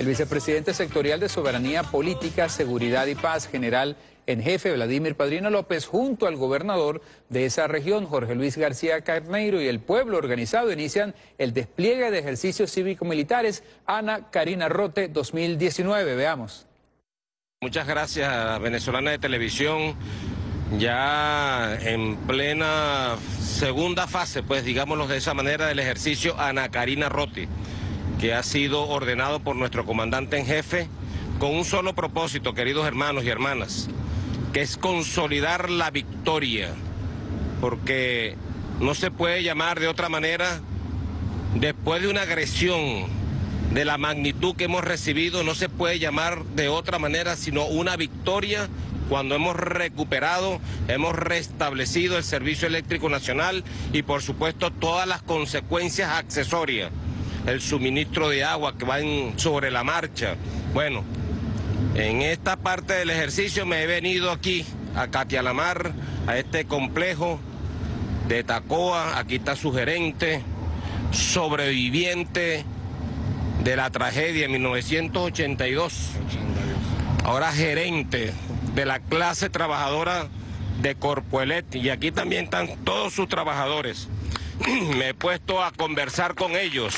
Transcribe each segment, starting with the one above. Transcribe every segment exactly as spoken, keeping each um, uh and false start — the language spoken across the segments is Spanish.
vicepresidente sectorial de Soberanía Política, Seguridad y Paz, general en jefe Vladimir Padrino López, junto al gobernador de esa región, Jorge Luis García Carneiro, y el pueblo organizado inician el despliegue de ejercicios cívico-militares Ana Karina Rote dos mil diecinueve. Veamos. Muchas gracias a Venezolana de Televisión. Ya en plena segunda fase, pues digámoslo de esa manera, del ejercicio Ana Karina Rote, que ha sido ordenado por nuestro comandante en jefe con un solo propósito, queridos hermanos y hermanas, que es consolidar la victoria, porque no se puede llamar de otra manera, después de una agresión de la magnitud que hemos recibido, no se puede llamar de otra manera sino una victoria cuando hemos recuperado, hemos restablecido el servicio eléctrico nacional y por supuesto todas las consecuencias accesorias, el suministro de agua que va en, sobre la marcha. Bueno, en esta parte del ejercicio me he venido aquí a Catialamar, a este complejo de Tacoa. Aquí está su gerente, sobreviviente de la tragedia en mil novecientos ochenta y dos, ahora gerente de la clase trabajadora de Corpoelet, y aquí también están todos sus trabajadores. Me he puesto a conversar con ellos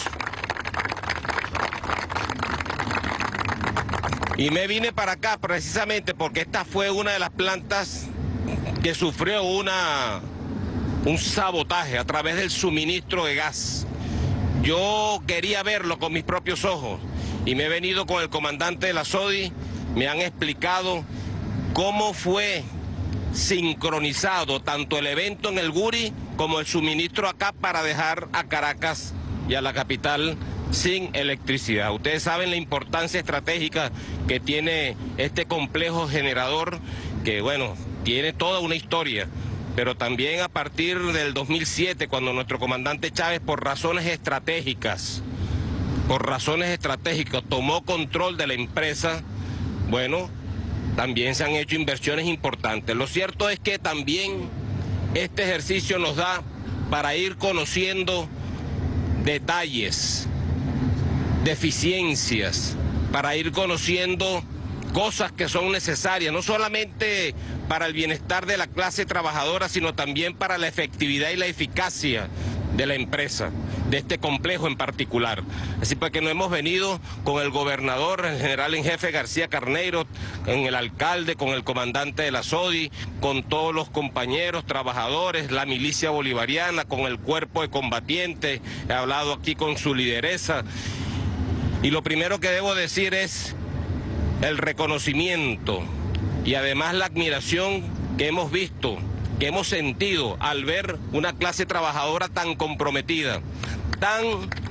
y me vine para acá precisamente porque esta fue una de las plantas que sufrió una, un sabotaje a través del suministro de gas. Yo quería verlo con mis propios ojos y me he venido con el comandante de la SODI. Me han explicado cómo fue sincronizado tanto el evento en el Guri como el suministro acá para dejar a Caracas y a la capital sin electricidad. Ustedes saben la importancia estratégica que tiene este complejo generador, que bueno, tiene toda una historia, pero también a partir del dos mil siete, cuando nuestro comandante Chávez, por razones estratégicas, por razones estratégicas, tomó control de la empresa, bueno, también se han hecho inversiones importantes. Lo cierto es que también este ejercicio nos da para ir conociendo detalles, deficiencias, para ir conociendo cosas que son necesarias, no solamente para el bienestar de la clase trabajadora, sino también para la efectividad y la eficacia de la empresa, de este complejo en particular. Así pues que nos hemos venido con el gobernador, el general en jefe García Carneiro, con el alcalde, con el comandante de la SODI, con todos los compañeros, trabajadores, la milicia bolivariana, con el cuerpo de combatientes. He hablado aquí con su lideresa. Y lo primero que debo decir es el reconocimiento y además la admiración que hemos visto, que hemos sentido al ver una clase trabajadora tan comprometida, tan,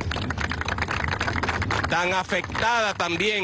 tan afectada también,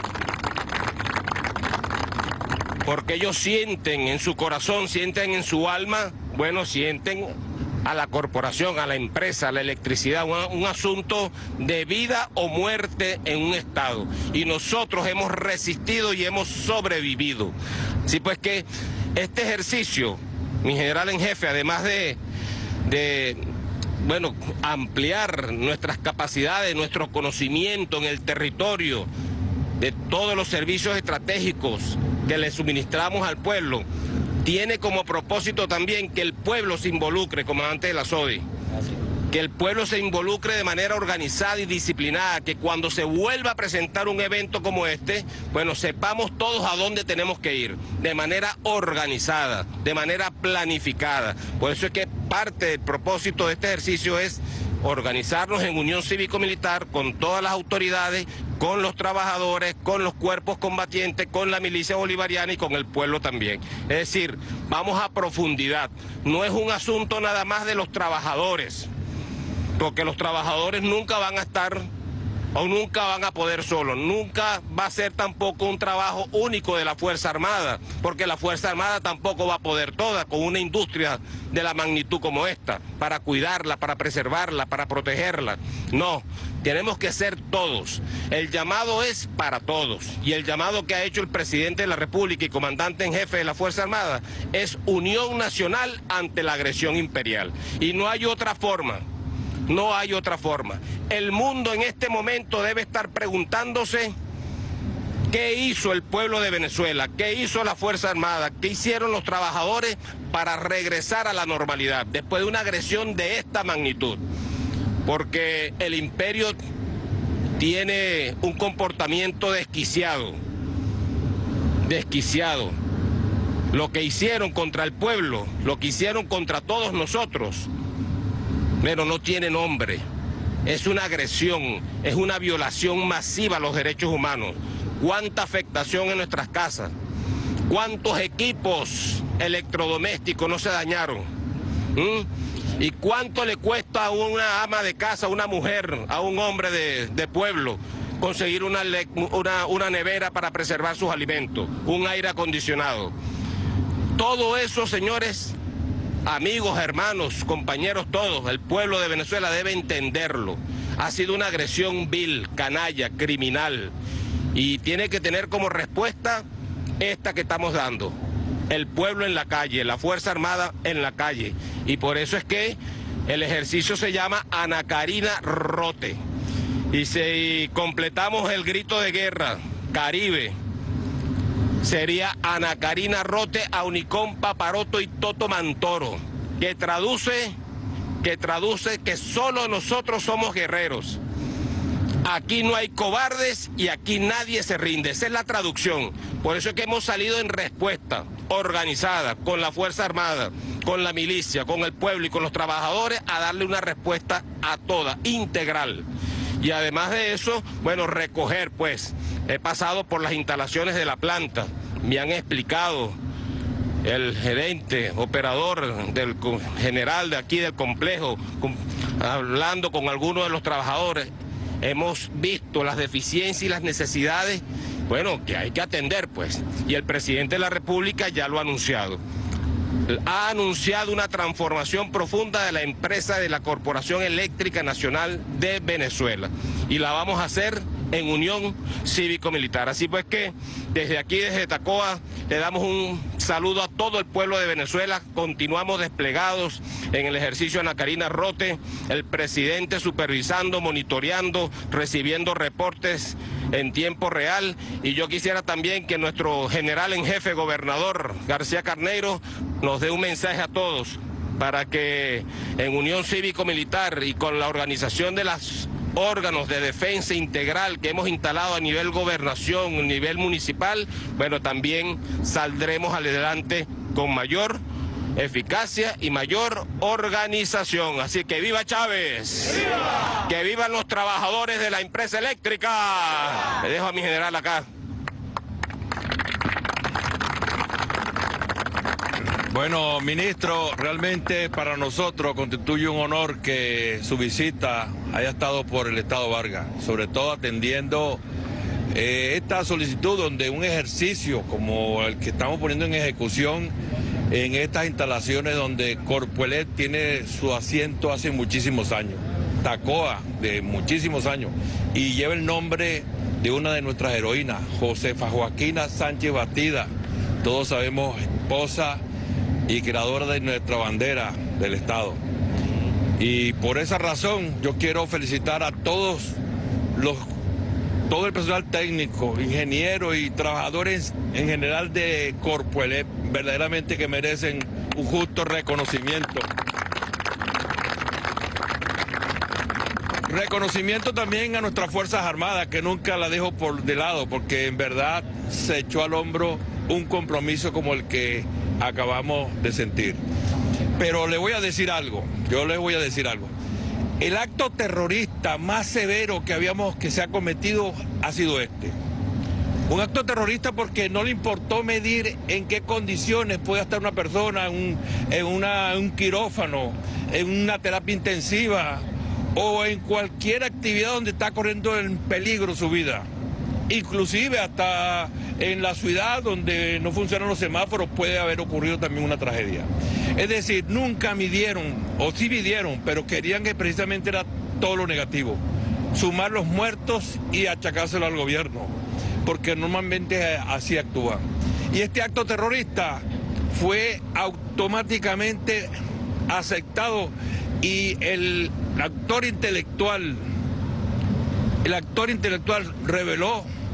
porque ellos sienten en su corazón, sienten en su alma, bueno, sienten a la corporación, a la empresa, a la electricidad, un, un asunto de vida o muerte en un estado. Y nosotros hemos resistido y hemos sobrevivido. Así pues que este ejercicio, mi general en jefe, además de, de bueno, ampliar nuestras capacidades, nuestro conocimiento en el territorio, de todos los servicios estratégicos que le suministramos al pueblo, tiene como propósito también que el pueblo se involucre, comandante de la SODI, que el pueblo se involucre de manera organizada y disciplinada, que cuando se vuelva a presentar un evento como este, bueno, sepamos todos a dónde tenemos que ir, de manera organizada, de manera planificada. Por eso es que parte del propósito de este ejercicio es organizarnos en unión cívico-militar con todas las autoridades, con los trabajadores, con los cuerpos combatientes, con la milicia bolivariana y con el pueblo también. Es decir, vamos a profundidad. No es un asunto nada más de los trabajadores, porque los trabajadores nunca van a estar o nunca van a poder solos. Nunca va a ser tampoco un trabajo único de la Fuerza Armada, porque la Fuerza Armada tampoco va a poder toda con una industria de la magnitud como esta, para cuidarla, para preservarla, para protegerla. No, tenemos que ser todos. El llamado es para todos, y el llamado que ha hecho el presidente de la República y comandante en jefe de la Fuerza Armada es unión nacional ante la agresión imperial. Y no hay otra forma. No hay otra forma. El mundo en este momento debe estar preguntándose ¿Qué hizo el pueblo de Venezuela? ¿Qué hizo la Fuerza Armada? ¿Qué hicieron los trabajadores para regresar a la normalidad después de una agresión de esta magnitud? Porque el imperio tiene un comportamiento desquiciado, desquiciado. Lo que hicieron contra el pueblo, lo que hicieron contra todos nosotros, pero no tiene nombre. Es una agresión, es una violación masiva a los derechos humanos. ¿Cuánta afectación en nuestras casas? ¿Cuántos equipos electrodomésticos no se dañaron? ¿Mm? ¿Y cuánto le cuesta a una ama de casa, a una mujer, a un hombre de, de pueblo, conseguir una, una, una nevera para preservar sus alimentos, un aire acondicionado? Todo eso, señores, amigos, hermanos, compañeros todos, el pueblo de Venezuela debe entenderlo. Ha sido una agresión vil, canalla, criminal. Y tiene que tener como respuesta esta que estamos dando. El pueblo en la calle, la Fuerza Armada en la calle. Y por eso es que el ejercicio se llama Ana Karina Rote. Y si completamos el grito de guerra, Caribe, sería Ana Karina Rote, Aunicón, Paparoto y Toto Mantoro, que traduce, que traduce que solo nosotros somos guerreros. Aquí no hay cobardes y aquí nadie se rinde. Esa es la traducción. Por eso es que hemos salido en respuesta organizada con la Fuerza Armada, con la milicia, con el pueblo y con los trabajadores a darle una respuesta a toda, integral. Y además de eso, bueno, recoger pues. He pasado por las instalaciones de la planta. Me han explicado el gerente, operador del general de aquí del complejo, con, hablando con algunos de los trabajadores. Hemos visto las deficiencias y las necesidades, bueno, que hay que atender, pues. Y el presidente de la República ya lo ha anunciado. Ha anunciado una transformación profunda de la empresa de la Corporación Eléctrica Nacional de Venezuela. Y la vamos a hacer en unión cívico-militar. Así pues que desde aquí, desde Tacoa, le damos un saludo a todo el pueblo de Venezuela. Continuamos desplegados en el ejercicio Ana Karina Rote, el presidente supervisando, monitoreando, recibiendo reportes en tiempo real. Y yo quisiera también que nuestro general en jefe, gobernador García Carneiro, nos dé un mensaje a todos para que en unión cívico-militar y con la organización de las órganos de defensa integral que hemos instalado a nivel gobernación, a nivel municipal, bueno, también saldremos adelante con mayor eficacia y mayor organización. Así que ¡viva Chávez! ¡Viva! ¡Que vivan los trabajadores de la empresa eléctrica! Le dejo a mi general acá. Bueno, ministro, realmente para nosotros constituye un honor que su visita haya estado por el Estado Vargas, sobre todo atendiendo eh, esta solicitud donde un ejercicio como el que estamos poniendo en ejecución en estas instalaciones donde Corpuelet tiene su asiento hace muchísimos años, Tacoa de muchísimos años, y lleva el nombre de una de nuestras heroínas, Josefa Joaquina Sánchez Bastida, todos sabemos, esposa y creadora de nuestra bandera del Estado. Y por esa razón yo quiero felicitar a todos los, todo el personal técnico, ingenieros y trabajadores en general de Corpuelet, verdaderamente que merecen un justo reconocimiento. Reconocimiento también a nuestras Fuerzas Armadas, que nunca la dejo por de lado, porque en verdad se echó al hombro un compromiso como el que acabamos de sentir. Pero le voy a decir algo, yo le voy a decir algo. El acto terrorista más severo que habíamos, que se ha cometido ha sido este. Un acto terrorista porque no le importó medir en qué condiciones puede estar una persona en un, en una, un quirófano, en una terapia intensiva o en cualquier actividad donde está corriendo en peligro su vida. Inclusive hasta en la ciudad donde no funcionan los semáforos puede haber ocurrido también una tragedia. Es decir, nunca midieron, o sí midieron, pero querían que precisamente era todo lo negativo. Sumar los muertos y achacárselo al gobierno, porque normalmente así actúan. Y este acto terrorista fue automáticamente aceptado y el actor intelectual, el actor intelectual reveló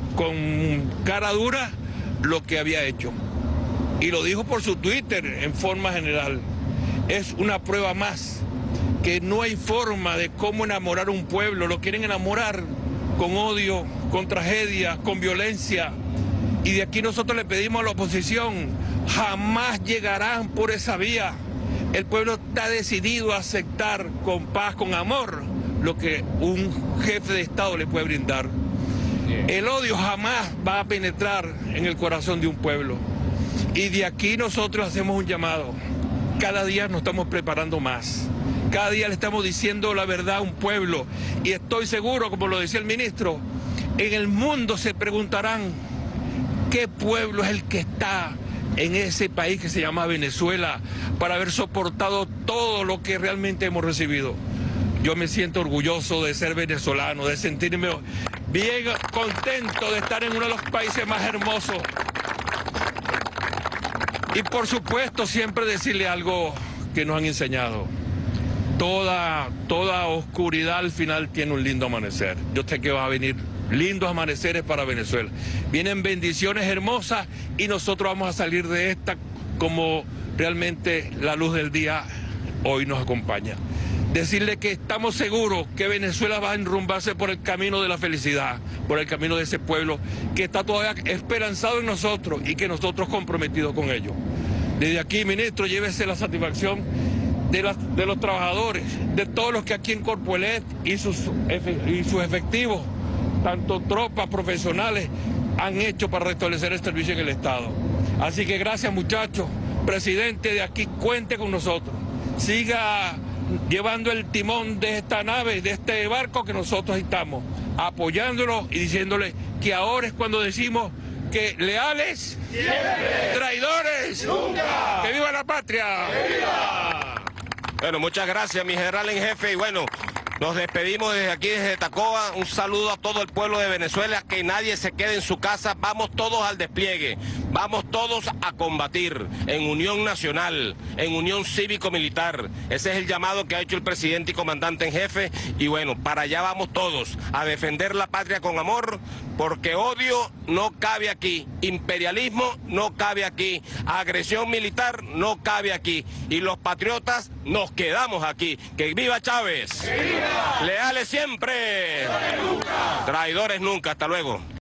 con cara dura lo que había hecho. Y lo dijo por su Twitter en forma general. Es una prueba más que no hay forma de cómo enamorar a un pueblo. Lo quieren enamorar con odio, con tragedia, con violencia. Y de aquí nosotros le pedimos a la oposición, jamás llegarán por esa vía. El pueblo está decidido a aceptar con paz, con amor, lo que un jefe de Estado le puede brindar. El odio jamás va a penetrar en el corazón de un pueblo. Y de aquí nosotros hacemos un llamado. Cada día nos estamos preparando más. Cada día le estamos diciendo la verdad a un pueblo. Y estoy seguro, como lo decía el ministro, en el mundo se preguntarán qué pueblo es el que está en ese país que se llama Venezuela para haber soportado todo lo que realmente hemos recibido. Yo me siento orgulloso de ser venezolano, de sentirme bien contento de estar en uno de los países más hermosos. Y por supuesto siempre decirle algo que nos han enseñado. Toda, toda oscuridad al final tiene un lindo amanecer. Yo sé que va a venir lindos amaneceres para Venezuela. Vienen bendiciones hermosas y nosotros vamos a salir de esta como realmente la luz del día hoy nos acompaña. Decirle que estamos seguros que Venezuela va a enrumbarse por el camino de la felicidad, por el camino de ese pueblo que está todavía esperanzado en nosotros y que nosotros comprometidos con ellos. Desde aquí, ministro, llévese la satisfacción de, las, de los trabajadores, de todos los que aquí en Corpoelec y sus, y sus efectivos, tanto tropas profesionales, han hecho para restablecer el servicio en el Estado. Así que gracias, muchachos. Presidente, de aquí cuente con nosotros. Siga llevando el timón de esta nave, de este barco que nosotros estamos, apoyándolo y diciéndole que ahora es cuando decimos que leales, siempre, traidores, nunca, que viva la patria. ¡Que viva! Bueno, muchas gracias, mi general en jefe, y bueno, nos despedimos desde aquí, desde Tacoba. Un saludo a todo el pueblo de Venezuela, que nadie se quede en su casa. Vamos todos al despliegue, vamos todos a combatir en unión nacional, en unión cívico-militar. Ese es el llamado que ha hecho el presidente y comandante en jefe. Y bueno, para allá vamos todos, a defender la patria con amor, porque odio no cabe aquí, imperialismo no cabe aquí, agresión militar no cabe aquí. Y los patriotas nos quedamos aquí. ¡Que viva Chávez! ¡Que viva! Leales siempre, traidores nunca. Traidores nunca. Hasta luego.